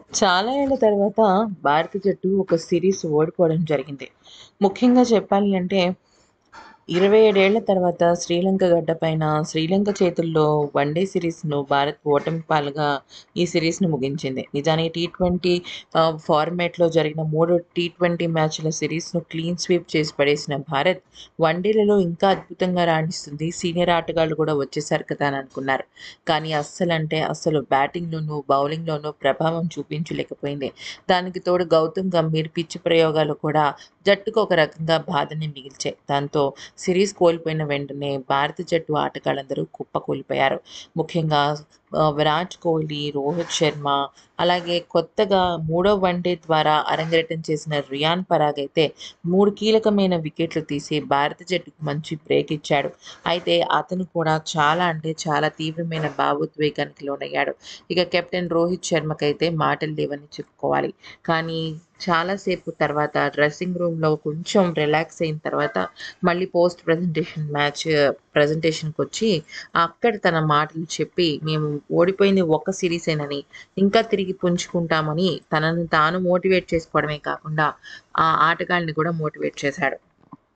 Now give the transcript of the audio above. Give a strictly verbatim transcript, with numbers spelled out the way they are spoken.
చాలా ఏళ్ల తర్వాత భారత జట్టు ఒక సిరీస్ ఓడిపోవడం జరిగింది. ముఖ్యంగా చెప్పాలి అంటే ఇరవై ఏడు ఏళ్ల తర్వాత శ్రీలంక గడ్డపైన శ్రీలంక చేతుల్లో వన్‌డే సిరీస్‌ను భారత్ ఓటమి పాలుగా ఈ సిరీస్‌ని ముగించింది. నిజానికి టీ ట్వెంటీ ఆహ్, ఫార్మాట్‌లో జరిగిన మూడు టీ ట్వెంటీ మ్యాచ్‌ల సిరీస్‌ను క్లీన్ స్వీప్ చేసి పడేసిన భారత్ వన్‌డేలలో ఇంకా అద్భుతంగా రాణిస్తుంది. సీనియర్ ఆటగాళ్లు కూడా వచ్చేసారు కదా అని అనుకున్నారు. కానీ అస్సలంటే అస్సలు బ్యాటింగ్‌లోనూ, బౌలింగ్‌లోనూ ప్రభావం చూపించలేకపోయింది. దానికి తోడు గౌతమ్ గంభీర్ పిచ్చి ప్రయోగాలు కూడా జట్టుకు ఒక రకంగా బాధని మిగిల్చాయి. దాంతో సిరీస్ కోల్పోయిన వెంటనే భారత జట్టు ఆటగాళ్ళందరూ కుప్పకూలిపోయారు. ముఖ్యంగా ఆహ్, విరాట్ కోహ్లీ, రోహిత్ శర్మ, అలాగే కొత్తగా మూడో వన్‌డే ద్వారా అరంగేట్రం చేసిన రియాన్ పరాగ్ అయితే మూడు కీలకమైన వికెట్లు తీసి భారత జట్టుకు మంచి బ్రేక్ ఇచ్చాడు. అయితే అతను కూడా చాలా అంటే చాలా తీవ్రమైన భావోద్వేగానికి లోనయ్యాడు. ఇక కెప్టెన్ రోహిత్ శర్మకైతే మాటలు లేవని చెప్పుకోవాలి. కానీ చాలా సేపు తర్వాత డ్రెస్సింగ్ రూమ్‌లో కొంచెం రిలాక్స్ అయిన తర్వాత మళ్ళీ పోస్ట్ ప్రెజెంటేషన్ మ్యాచ్ ప్రెజెంటేషన్‌కొచ్చి అక్కడ తన మాటలు చెప్పి, మేము ఓడిపోయింది ఒక్క సీరీసేనని, ఇంకా తిరిగి పుంజుకుంటామని తనను తాను మోటివేట్ చేసుకోవడమే కాకుండా, ఆ ఆటగాళ్ళని కూడా మోటివేట్ చేశాడు.